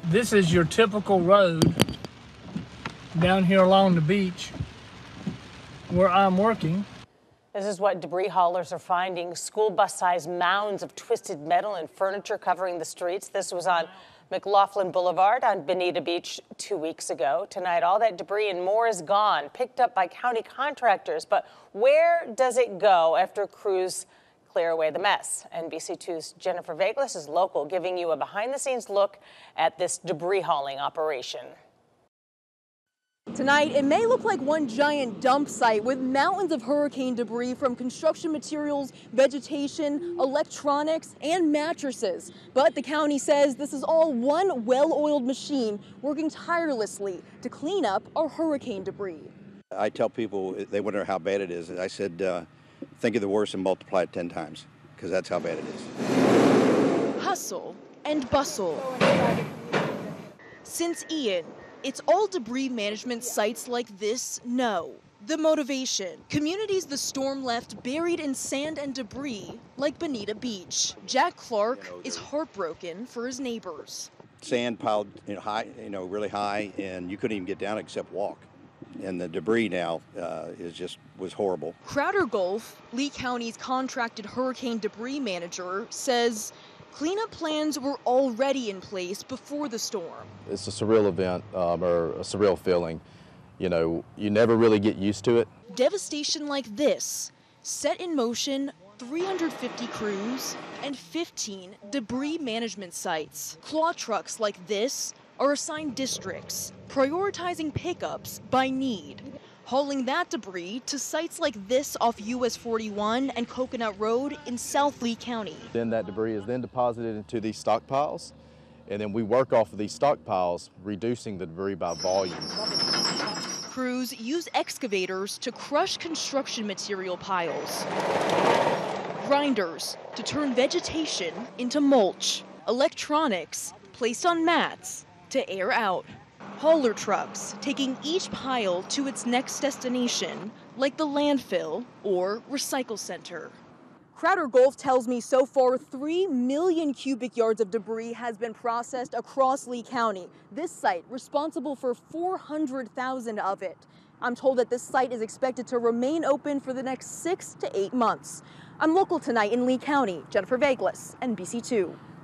This is your typical road down here along the beach where I'm working. This is what debris haulers are finding. School bus-sized mounds of twisted metal and furniture covering the streets. This was on McLaughlin Boulevard on Bonita Beach 2 weeks ago. Tonight, all that debris and more is gone, picked up by county contractors. But where does it go after crews clear away the mess? NBC2's Jennifer Vaglis is local, giving you a behind-the-scenes look at this debris hauling operation. Tonight, it may look like one giant dump site with mountains of hurricane debris from construction materials, vegetation, electronics, and mattresses. But the county says this is all one well-oiled machine working tirelessly to clean up our hurricane debris. I tell people, they wonder how bad it is. I said, think of the worst and multiply it 10 times, because that's how bad it is. Hustle and bustle. Since Ian, it's all debris management sites like this know. The motivation, communities the storm left buried in sand and debris like Bonita Beach. Jack Clark is heartbroken for his neighbors. Sand piled high, really high, and you couldn't even get down except walk. And the debris now was horrible. Crowder Gulf, Lee County's contracted hurricane debris manager, says cleanup plans were already in place before the storm. It's a surreal event, or a surreal feeling. You never really get used to it. Devastation like this set in motion 350 crews and 15 debris management sites. Claw trucks like this are assigned districts, prioritizing pickups by need, hauling that debris to sites like this off US 41 and Coconut Road in South Lee County. Then that debris is then deposited into these stockpiles, and then we work off of these stockpiles, reducing the debris by volume. Crews use excavators to crush construction material piles, grinders to turn vegetation into mulch, electronics placed on mats to air out. Hauler trucks taking each pile to its next destination, like the landfill or recycle center. Crowder Gulf tells me so far 3 million cubic yards of debris has been processed across Lee County. This site responsible for 400,000 of it. I'm told that this site is expected to remain open for the next 6 to 8 months. I'm local tonight in Lee County. Jennifer Vaglis, NBC2.